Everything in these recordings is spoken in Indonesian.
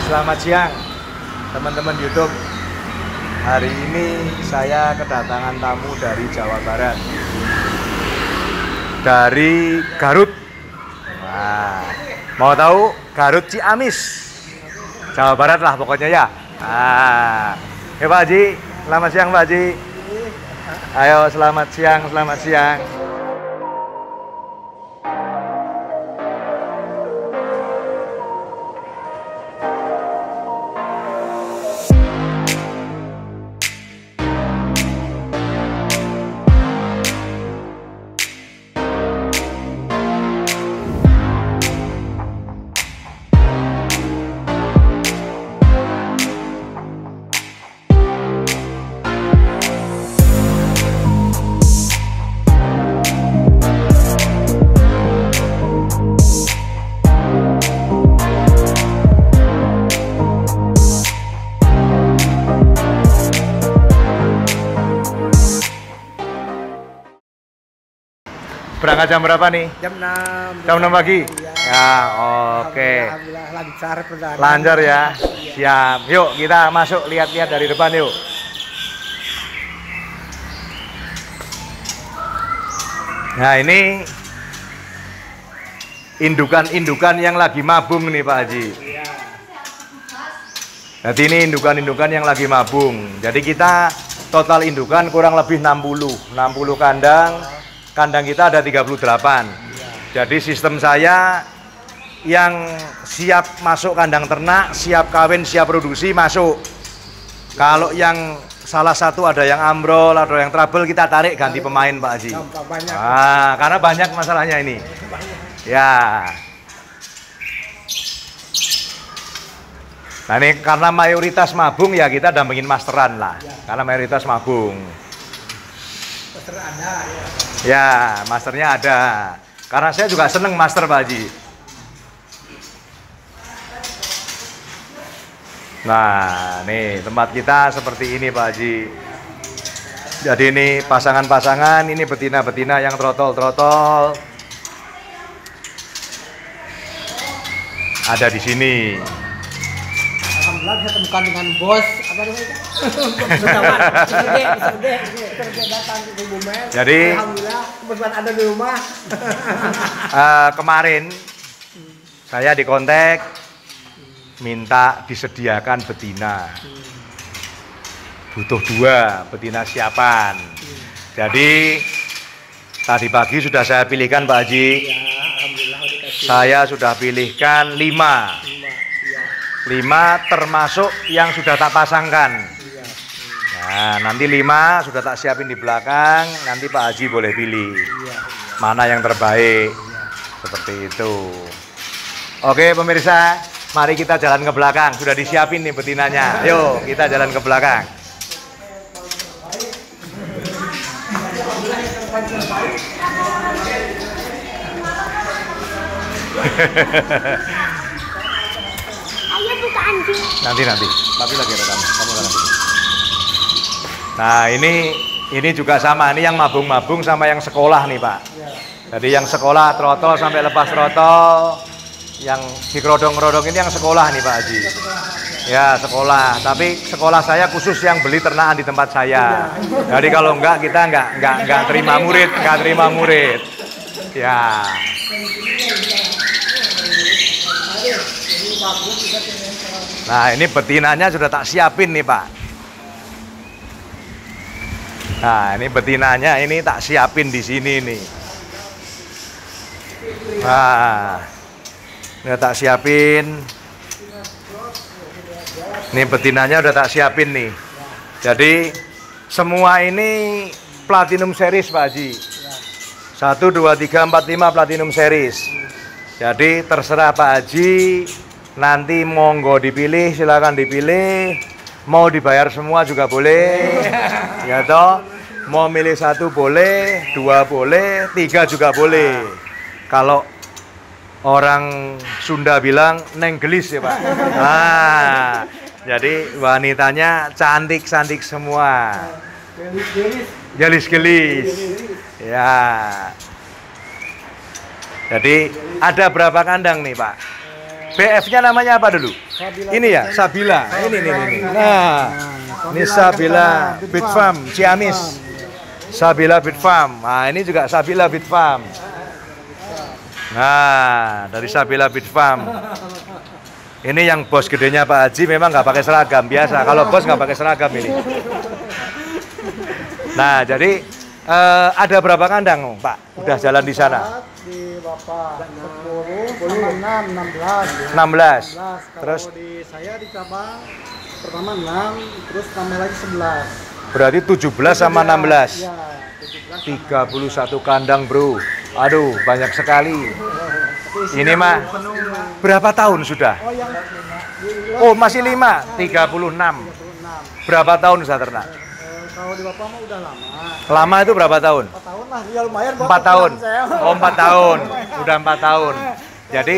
Selamat siang teman-teman YouTube. Hari ini saya kedatangan tamu dari Jawa Barat, dari Garut. Nah, mau tahu Garut Ciamis, Jawa Barat lah pokoknya ya. Nah, Pak Haji, selamat siang Pak Haji. Ayo selamat siang, selamat siang. Berangkat jam berapa nih? Jam 6. Jam 6 pagi? Ya, oke. Alhamdulillah lancar perjalanan. Lancar ya? Siap. Yuk kita masuk lihat-lihat dari depan yuk. Nah ini indukan-indukan yang lagi mabung nih Pak Haji. Jadi ini indukan-indukan yang lagi mabung. Jadi kita total indukan kurang lebih 60 kandang. Kandang kita ada 38. Jadi sistem saya yang siap masuk kandang ternak, siap kawin, siap produksi masuk. Kalau yang salah satu ada yang ambrol, ada yang trouble, kita tarik ganti pemain Pak Haji. Ah, karena banyak masalahnya ini. Ya. Nah ini karena mayoritas mabung ya kita dampingin masteran lah. Karena mayoritas mabung. Master ada ya. Ya, masternya ada. Karena saya juga seneng master Pak Haji. Nah, nih tempat kita seperti ini Pak Haji. Jadi ini pasangan-pasangan, ini betina-betina yang trotol-trotol. Ada di sini. Alhamdulillah saya temukan dengan bos apa namanya? Jadi alhamdulillah kebetulan ada di rumah. Kemarin saya dikontak minta disediakan betina. Butuh 2 betina siapan. Jadi tadi pagi sudah saya pilihkan Pak Haji. Ya, alhamdulillah udah dikasih. Saya sudah pilihkan 5 termasuk yang sudah tak pasangkan. Nah, nanti 5 sudah tak siapin di belakang. Nanti Pak Haji boleh pilih mana yang terbaik. Seperti itu. Oke pemirsa, mari kita jalan ke belakang. Sudah disiapin nih betinanya. Yuk kita jalan ke belakang. Ayo buka anjing. Nanti tapi lagi rekam. Kamu nanti. Nah ini juga sama. Ini yang mabung-mabung sama yang sekolah nih Pak. Jadi yang sekolah trotol sampai lepas trotol, yang dikerodong-kerodong ini yang sekolah nih Pak Haji. Ya sekolah. Tapi sekolah saya khusus yang beli ternakan di tempat saya. Jadi kalau enggak kita enggak terima murid, Ya. Nah ini betinanya sudah tak siapin nih Pak. Nah ini betinanya ini tak siapin di sini nih. Nah udah tak siapin. Ini betinanya udah tak siapin nih. Jadi semua ini platinum series Pak Haji. 1, 2, 3, 4, 5 platinum series. Jadi terserah Pak Haji. Nanti monggo dipilih, silakan dipilih. Mau dibayar semua juga boleh. Ya toh. Mau milih 1 boleh, 2 boleh, 3 juga boleh. Kalau orang Sunda bilang nenggelis ya Pak. Nah, jadi wanitanya cantik-cantik semua. Gelis-gelis. Ya. Jadi ada berapa kandang nih Pak? BF-nya namanya apa dulu? Sabila Ini ya, Sabila. Ini. Nah, ini Sabila Beet Farm Ciamis. Sabila Beet Farm. Nah, ini juga Sabila Beet Farm. Nah, dari Sabila Beet Farm. Ini yang bos gedenya Pak Haji memang nggak pakai seragam biasa. Kalau bos nggak pakai seragam ini. Nah, jadi ada berapa kandang, Pak? Udah jalan di sana? Di Bapak 10, 6, 16. 16. Terus Terus di saya di cabang pertama 6, terus tambah lagi 11. berarti 17 sama 16. Ya, 17. 31 kandang, Bro. Aduh, banyak sekali. Ini mah berapa tahun sudah? Oh, yang Oh, masih 5, 36. 36. Berapa tahun saya ternak? Kalau di Bapak mah udah lama. Lama itu berapa tahun? 4 tahun lah, ya lumayan. 4 tahun. Oh, 4 tahun. Udah 4 tahun. Jadi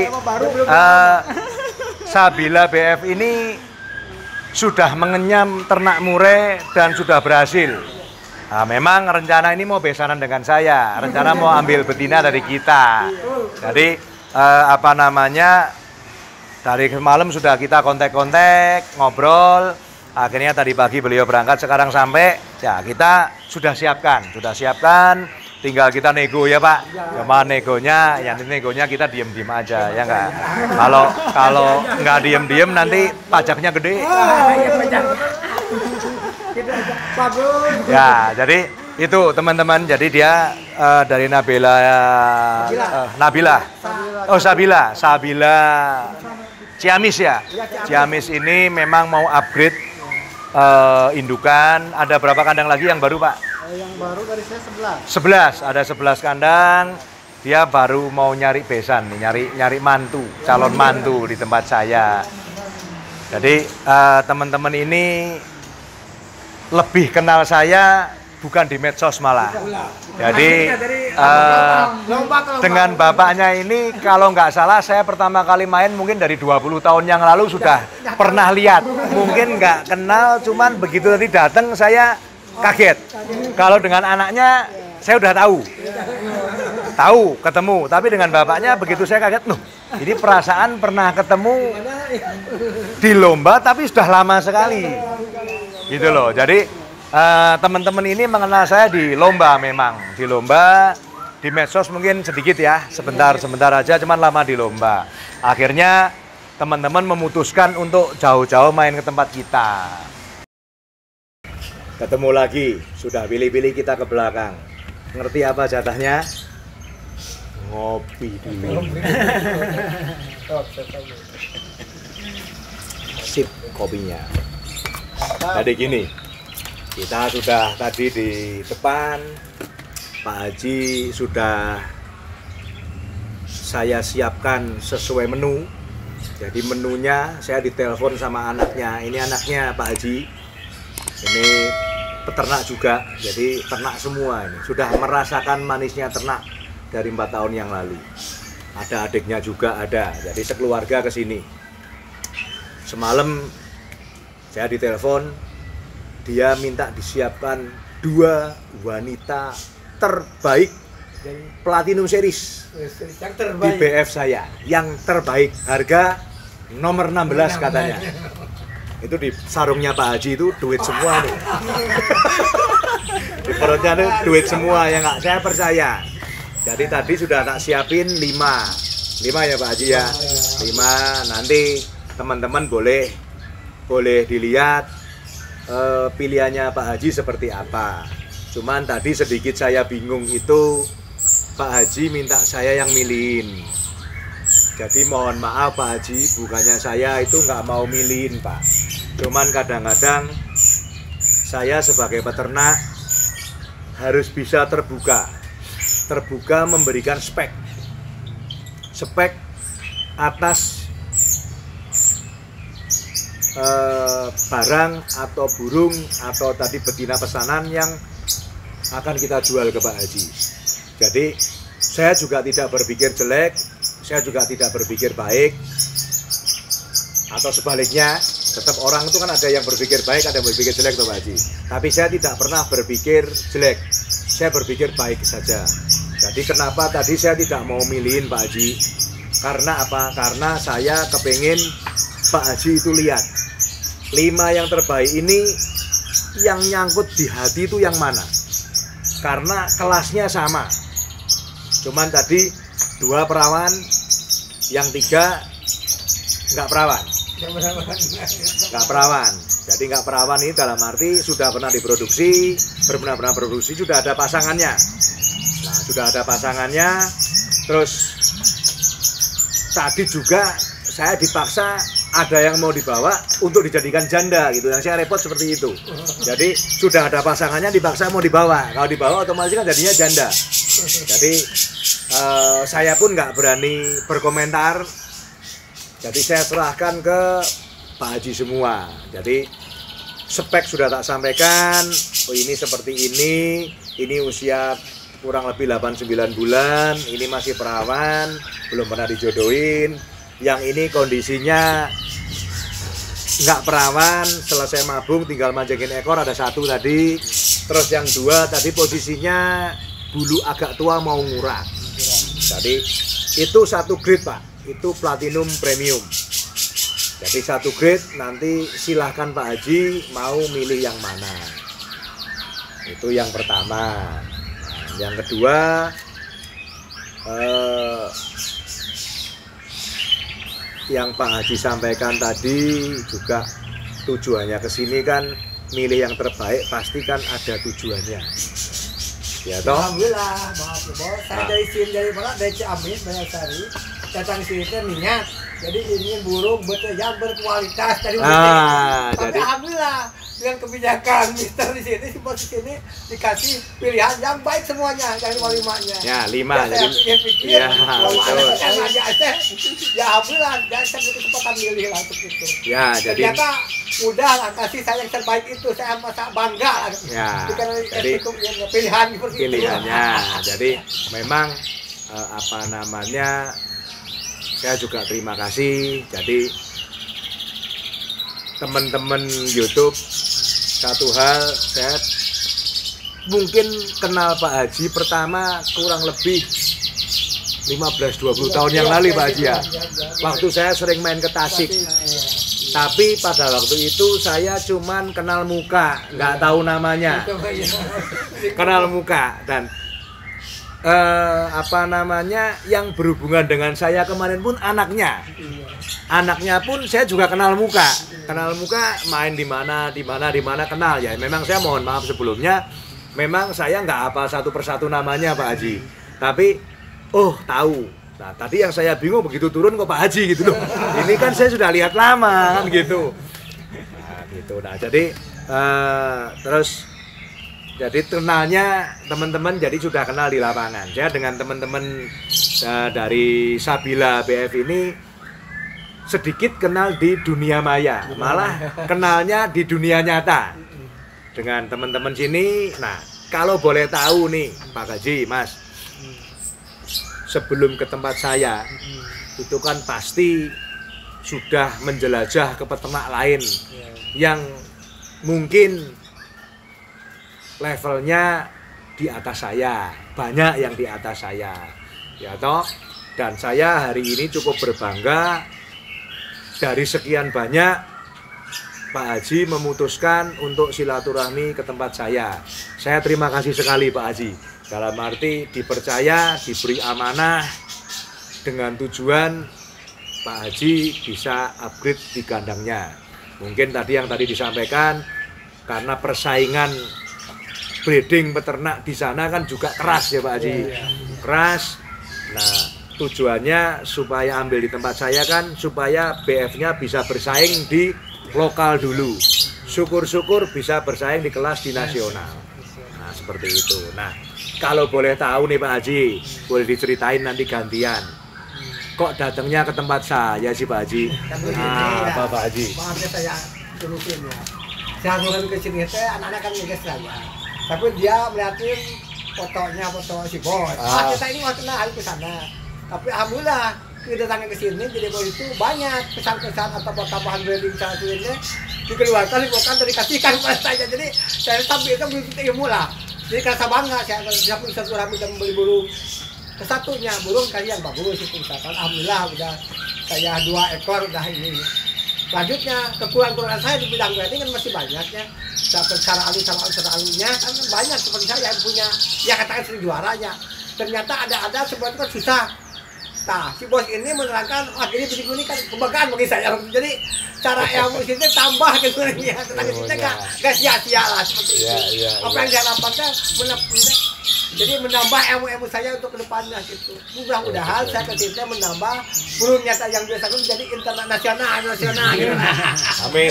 Sabila BF ini sudah mengenyam ternak mureh dan sudah berhasil. Nah, memang rencana ini mau besanan dengan saya. Rencana mau ambil betina dari kita. Jadi apa namanya? Dari semalam sudah kita kontak-kontak, ngobrol. Akhirnya tadi pagi beliau berangkat, sekarang sampai. Ya, kita sudah siapkan. Tinggal kita nego ya, Pak. Cuma negonya, yang negonya kita diem-diem aja, ya enggak? Kalau nggak diem-diem nanti pajaknya gede. Ya, jadi itu teman-teman. Jadi dia dari Nabila. Oh, Sabila Ciamis ya. Ciamis ini memang mau upgrade indukan. Ada berapa kandang lagi yang baru, Pak? Yang baru dari saya 11. Ada 11 kandang. Dia baru mau nyari besan, nyari mantu, calon mantu di tempat saya. Jadi teman-teman ini lebih kenal saya bukan di medsos malah. Jadi dengan bapaknya ini kalau nggak salah saya pertama kali main mungkin dari 20 tahun yang lalu sudah pernah lihat. Mungkin nggak kenal, cuman begitu tadi datang saya kaget. Kalau dengan anaknya saya udah tahu ketemu, tapi dengan bapaknya begitu saya kaget, loh ini perasaan pernah ketemu di lomba tapi sudah lama sekali gitu loh. Jadi teman-teman ini mengenal saya di lomba, memang di lomba, di medsos mungkin sedikit ya, sebentar aja, cuman lama di lomba. Akhirnya teman-teman memutuskan untuk jauh-jauh main ke tempat kita. Ketemu lagi, sudah pilih-pilih kita ke belakang. Ngerti apa jatahnya? Ngopi dulu. Sip kopinya. Tadi gini, kita sudah tadi di depan, Pak Haji sudah saya siapkan sesuai menu. Jadi menunya saya ditelepon sama anaknya. Ini anaknya Pak Haji. Ini peternak juga, jadi ternak semua ini. Sudah merasakan manisnya ternak dari 4 tahun yang lalu. Ada adiknya juga ada, jadi sekeluarga ke sini. Semalam saya ditelepon, dia minta disiapkan 2 wanita terbaik Platinum Series di BF saya, yang terbaik, harga nomor 16 katanya. Itu di sarungnya Pak Haji itu duit semua nih. Di perutnya itu duit semua, ya nggak, saya percaya. Jadi tadi sudah tak siapin 5 ya Pak Haji ya. 5, nanti teman-teman boleh dilihat pilihannya Pak Haji seperti apa. Cuman tadi sedikit saya bingung itu, Pak Haji minta saya yang milihin. Jadi mohon maaf Pak Haji, bukannya saya itu nggak mau milihin Pak. Cuman kadang-kadang saya sebagai peternak harus bisa terbuka memberikan spek atas barang atau burung atau tadi betina pesanan yang akan kita jual ke Pak Haji. Jadi saya juga tidak berpikir jelek, saya juga tidak berpikir baik, atau sebaliknya. Tetap orang itu kan ada yang berpikir baik, ada yang berpikir jelek, Pak Haji. Tapi saya tidak pernah berpikir jelek, saya berpikir baik saja. Jadi kenapa tadi saya tidak mau milihin Pak Haji? Karena apa? Karena saya kepengen Pak Haji itu lihat 5 yang terbaik ini yang nyangkut di hati itu yang mana. Karena kelasnya sama. Cuman tadi 2 perawan, yang 3 nggak perawan. Nggak perawan. Jadi nggak perawan ini dalam arti sudah pernah diproduksi, pernah produksi, sudah ada pasangannya. Nah, sudah ada pasangannya. Terus tadi juga saya dipaksa ada yang mau dibawa untuk dijadikan janda gitu. Yang saya repot seperti itu. Jadi sudah ada pasangannya dipaksa mau dibawa. Kalau dibawa otomatis kan jadinya janda. Jadi saya pun nggak berani berkomentar. Jadi saya serahkan ke Pak Haji semua. Jadi spek sudah tak sampaikan. Oh ini seperti ini usia kurang lebih 8-9 bulan, ini masih perawan, belum pernah dijodohin. Yang ini kondisinya nggak perawan, selesai mabung tinggal manjangin ekor, ada 1 tadi. Terus yang 2 tadi posisinya bulu agak tua mau ngurak. Jadi itu 1 grade Pak, itu platinum premium. Jadi 1 grade, nanti silahkan Pak Haji mau milih yang mana. Itu yang pertama. Yang kedua, yang Pak Haji sampaikan tadi juga tujuannya ke sini kan milih yang terbaik, pasti kan ada tujuannya. Ya toh? Alhamdulillah, maaf ya bos. Saya dari Ciamis, Banyarsari, datang sini teh niat. Jadi ini burung betul yang berkualitas dari jadi alhamdulillah dengan kebijakan Mister di sini si bos di sini dikasih pilihan yang baik semuanya dari 5-nya. Ya 5 ya, jadi pikir ya betul. Ya alhamdulillah dan saya berkesempatan milih lah untuk itu. Ya jadi ternyata udah lah kasih saya yang terbaik itu, saya masa bangga lah. Ya jadi pilihan seperti pilihannya. Jadi memang apa namanya, saya juga terima kasih. Jadi teman-teman YouTube, satu hal, saya mungkin kenal Pak Haji pertama kurang lebih 15-20 tahun yang lalu Pak Haji ya. Waktu saya sering main ke Tasik. Tapi pada waktu itu saya cuman kenal muka, nggak tahu namanya. Kenal muka dan apa namanya, yang berhubungan dengan saya kemarin pun anaknya pun saya juga kenal muka, main di mana kenal ya. Memang saya mohon maaf sebelumnya, memang saya nggak apa satu persatu namanya Pak Haji, tapi tahu. Nah tadi yang saya bingung begitu turun kok Pak Haji gitu loh. Ini kan saya sudah lihat lama kan gitu. Nah gitu. Nah jadi terus jadi kenalnya teman-teman jadi sudah kenal di lapangan. Saya dengan teman-teman dari Sabila BF ini sedikit kenal di dunia maya, malah kenalnya di dunia nyata dengan teman-teman sini. Nah kalau boleh tahu nih Pak Haji, Mas, sebelum ke tempat saya itu kan pasti sudah menjelajah ke peternak lain yang mungkin levelnya di atas saya, banyak yang di atas saya, ya toh. Dan saya hari ini cukup berbangga dari sekian banyak Pak Haji memutuskan untuk silaturahmi ke tempat saya. Saya terima kasih sekali Pak Haji. Dalam arti dipercaya, diberi amanah dengan tujuan Pak Haji bisa upgrade di kandangnya. Mungkin tadi yang disampaikan karena persaingan breeding peternak di sana kan juga keras ya Pak Haji, keras. Nah tujuannya supaya ambil di tempat saya kan supaya BF-nya bisa bersaing di lokal dulu, syukur-syukur bisa bersaing di kelas di nasional. Nah seperti itu. Nah kalau boleh tahu nih Pak Haji, boleh diceritain nanti gantian, kok datangnya ke tempat saya sih Pak Haji? Apa Pak Haji? Maafnya saya terusin ya. Saya turun ke sini anak-anak kan ngeges saya. Tapi dia melihatin foto si bos. Kita ini waktu hari ke sana. Tapi alhamdulillah kedatangan ke sini jadi bos itu banyak pesan-pesan atau tambahan branding saat ini dikeluarkan, bukan dikasihkan kepada saya. Jadi saya sampai itu belum ilmu lah. Jadi karena bangga saya pun satu rami dan membeli burung Kesatunya burung kali yang bagus itu misalkan alhamdulillah udah saya 2 ekor udah ini. Selanjutnya kekurangan saya di bidang breeding kan masih banyak ya. Cara alunya kan banyak seperti saya yang punya ya katakan sering juaranya. Ternyata ada sebenarnya kan susah. Nah, si bos ini menerangkan, ini begini kan kebanggaan bagi saya. Jadi cara ilmu sini tambah kegurunya, tetapi kita nggak sia-sia lah seperti itu. Apa yang saya dapatkan jadi menambah ilmu saya untuk kedepannya gitu. Mudah-mudahan saya ketika menambah burung nyata yang biasa itu menjadi internasional gitu. Amin.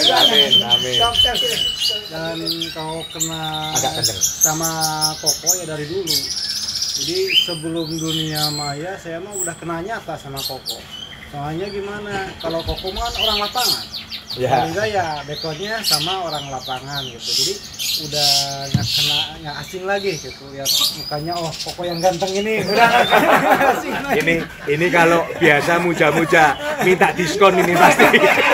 Dan kalau kena sama Koko ya dari dulu. Jadi sebelum dunia maya saya mah udah kena nyata sama Koko. Soalnya gimana? Kalau Koko mah kan orang lapangan. Sehingga ya backgroundnya sama orang lapangan gitu. Jadi udah nggak asing lagi gitu. Ya mukanya Koko yang ganteng ini udah asing lagi. Ini kalau biasa muja-muja minta diskon ini pasti.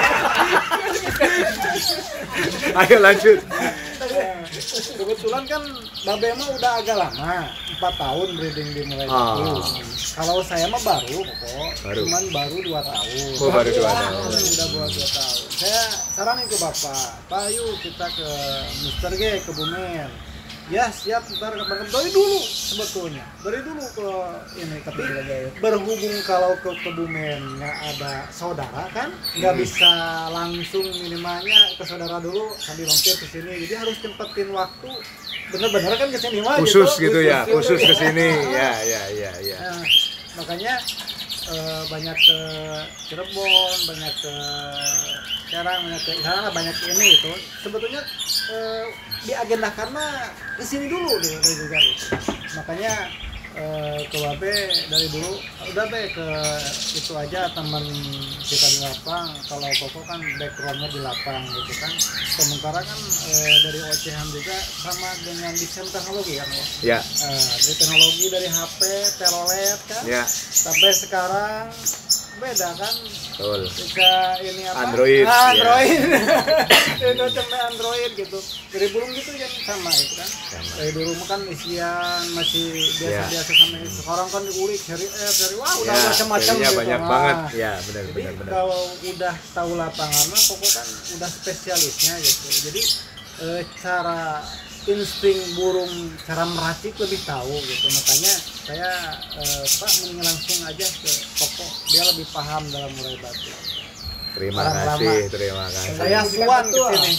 Ayo lanjut. Kebetulan kan Babe mah udah agak lama, 4 tahun breeding dimulai dulu. Kalau saya mah baru kok, cuman baru 2 tahun. Oh, baru 2 tahun. Udah buat 2 tahun. Saya saranin ke Bapak, Pak yuk kita ke Mr. G, ke Bumen. Ya siap, ntar kapan dari dulu sebetulnya, dari dulu ke ini. Tapi berhubung kalau ke Kebumen nggak ada saudara kan, nggak bisa langsung minimalnya ke saudara dulu sambil mampir ke sini. Jadi harus cepetin waktu, bener-bener kan kesini mah khusus gitu ya, khusus kesini ya. Nah, makanya banyak ke Cirebon, banyak ke Serang, banyak ke sana, banyak ini itu. Sebetulnya di agenda karena kesini dulu dari juga gitu. Makanya ke Babe dari dulu udah be ke itu aja teman kita di lapang. Kalau Koko kan backgroundnya di lapang gitu kan. Sementara kan dari ocehan juga sama dengan desain teknologi kan ya. Dari teknologi dari HP, telolet kan. Ya. Sampai sekarang beda kan. Betul. Jika ini apa? Android. Android. Itu cuma Android gitu. Dari burung gitu yang sama itu kan. Dari dulu kan isian masih biasa-biasa sama itu. Sekarang kan diulik cari wah udah macam-macam gitu. Banyak banget. Ya, benar. Kalau udah tahu lapangan mah Koko kan udah spesialisnya gitu. Jadi cara insting burung, cara meracik lebih tahu gitu. Makanya saya Pak mending langsung aja ke Koko, dia lebih paham dalam murai batu. Terima kasih. Saya suan ke sini.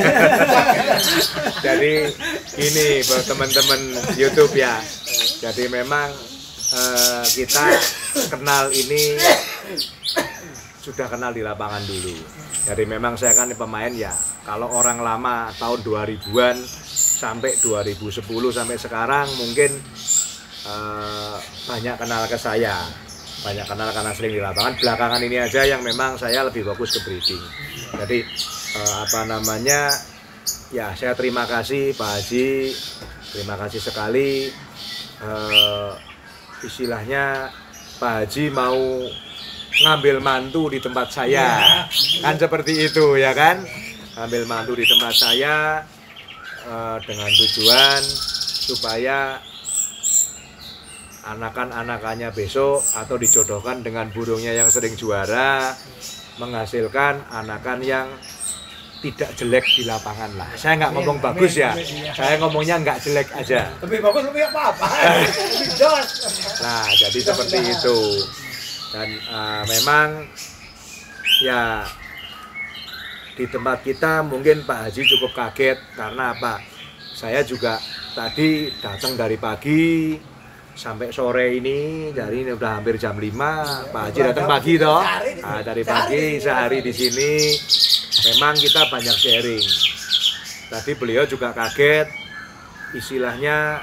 Jadi ini buat teman-teman YouTube ya. Jadi memang kita kenal ini sudah kenal di lapangan dulu. Jadi memang saya kan pemain ya. Kalau orang lama tahun 2000-an sampai 2010 sampai sekarang mungkin banyak kenal ke saya. Banyak kenal karena sering di lapangan. Belakangan ini aja yang memang saya lebih fokus ke breeding. Jadi ya saya terima kasih Pak Haji, terima kasih sekali. Istilahnya Pak Haji mau ngambil mantu di tempat saya, kan seperti itu ya kan? Ngambil mantu di tempat saya dengan tujuan supaya anakan-anakannya besok atau dijodohkan dengan burungnya yang sering juara, menghasilkan anakan yang tidak jelek di lapangan lah. Saya nggak ngomong bagus ya, saya ngomongnya nggak jelek aja. Lebih bagus lebih apa-apa. Lebih jelas. Nah, jadi seperti itu. Dan memang ya di tempat kita mungkin Pak Haji cukup kaget karena apa? Saya juga tadi datang dari pagi sampai sore ini, dari ini udah hampir jam 5. Pak Haji datang pagi toh. Nah, dari pagi sehari di sini memang kita banyak sharing. Tadi beliau juga kaget, istilahnya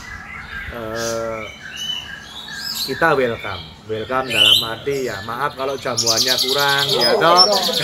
kita welcome dalam arti ya maaf kalau jamuannya kurang ya toh.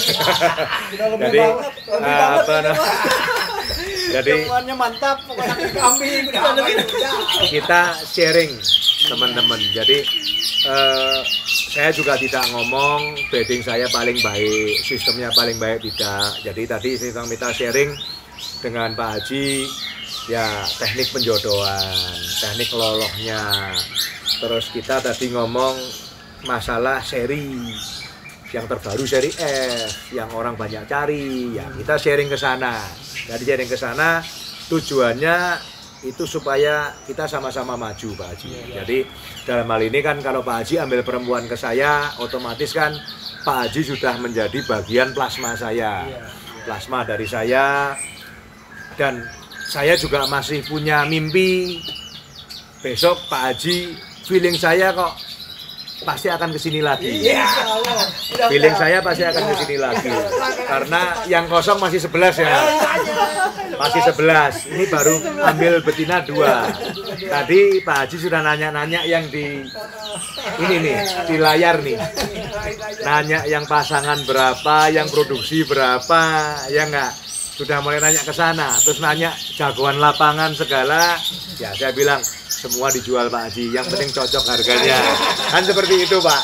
Jadi jamuannya mantap, kambing kita sharing teman-teman. Jadi saya juga tidak ngomong breeding saya paling baik, sistemnya paling baik, tidak. Jadi tadi kita sharing dengan Pak Haji ya teknik penjodohan, teknik lolohnya, Terus kita tadi ngomong masalah seri yang terbaru, seri F yang orang banyak cari, ya kita sharing ke sana. Jadi sharing ke sana tujuannya itu supaya kita sama-sama maju, Pak Haji. Jadi dalam hal ini kan kalau Pak Haji ambil perempuan ke saya, otomatis kan Pak Haji sudah menjadi bagian plasma saya, plasma dari saya. Dan saya juga masih punya mimpi besok Pak Haji, feeling saya kok pasti akan kesini lagi. Feeling saya pasti akan kesini lagi. Karena yang kosong masih 11 ya. Masih 11. Ini baru ambil betina 2. Tadi Pak Haji sudah nanya-nanya yang di ini nih, di layar nih. Nanya yang pasangan berapa, yang produksi berapa, ya enggak? Sudah mulai nanya ke sana, terus nanya jagoan lapangan segala. Ya saya bilang semua dijual Pak Haji, yang penting cocok harganya. Kan seperti itu Pak.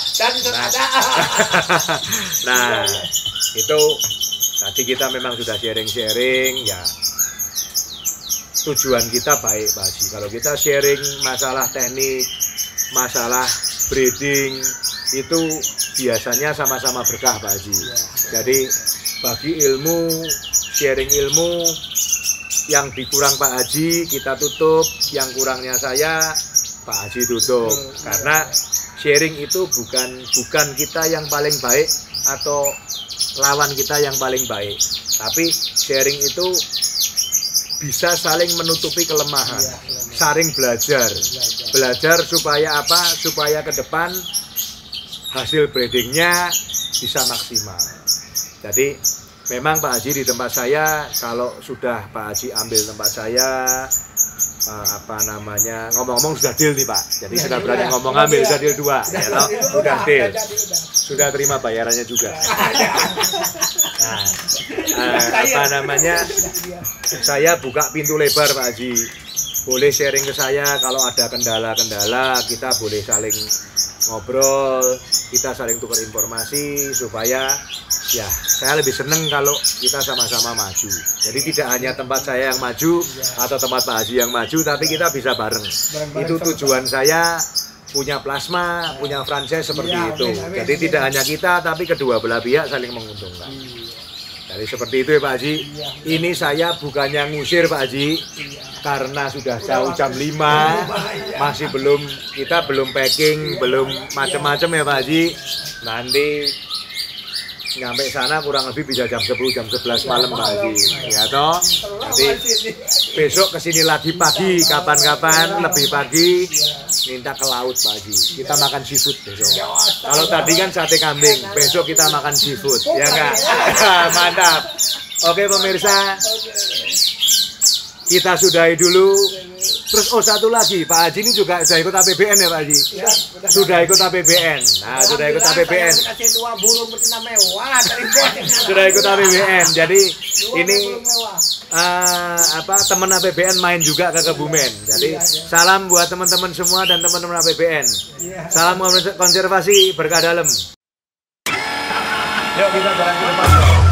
Nah, itu tadi kita memang sudah sharing-sharing ya. Tujuan kita baik Pak Haji. Kalau kita sharing masalah teknik, masalah breeding, itu biasanya sama-sama berkah Pak Haji. Jadi bagi ilmu, sharing ilmu, yang dikurang Pak Haji kita tutup, yang kurangnya saya Pak Haji tutup. Karena sharing itu bukan kita yang paling baik atau lawan kita yang paling baik, tapi sharing itu bisa saling menutupi kelemahan, saling belajar supaya apa? Supaya ke depan hasil breedingnya bisa maksimal. Jadi memang Pak Haji di tempat saya, kalau sudah Pak Haji ambil tempat saya, ngomong-ngomong sudah deal nih Pak. Jadi sudah berani ngomong ambil, sudah deal 2, ya toh? Sudah deal, sudah terima bayarannya juga. Nah, saya buka pintu lebar Pak Haji. Boleh sharing ke saya kalau ada kendala-kendala, kita boleh saling ngobrol, kita saling tukar informasi supaya ya saya lebih seneng kalau kita sama-sama maju. Jadi tidak hanya tempat saya yang maju atau tempat Pak Haji yang maju, tapi kita bisa bareng. Itu tujuan saya, punya plasma, punya franchise seperti itu. Jadi tidak hanya kita, tapi kedua belah pihak saling menguntungkan. Jadi seperti itu ya Pak Haji. Ini saya bukannya ngusir Pak Haji, karena sudah jauh jam 5, masih kita belum packing, belum macam-macam ya Pak Haji. Nanti nyampe sana kurang lebih bisa jam 10, jam 11 malam Pak Haji, ya toh. Nanti besok kesini lagi pagi, kapan-kapan lebih pagi, minta ke laut Pak Haji. Kita makan seafood besok. Kalau tadi kan sate kambing, besok kita makan seafood, ya enggak? Mantap. Oke pemirsa, kita sudahi dulu. Terus satu lagi, Pak Haji ini juga sudah ikut APBN ya Pak Haji? Sudah ikut APBN. Nah, sudah ikut APBN. Sudah ikut APBN. Jadi ini teman APBN main juga ke Kebumen. Jadi salam buat teman-teman semua dan teman-teman APBN. Salam konservasi, berkah dalam. Yuk kita jalan ke depan.